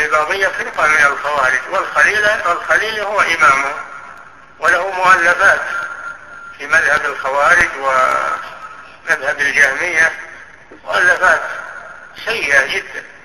الإباضية فرقة من الخوارج، والخليل هو إمامه، وله مؤلفات في مذهب الخوارج ومذهب الجهمية، مؤلفات سيئة جدا.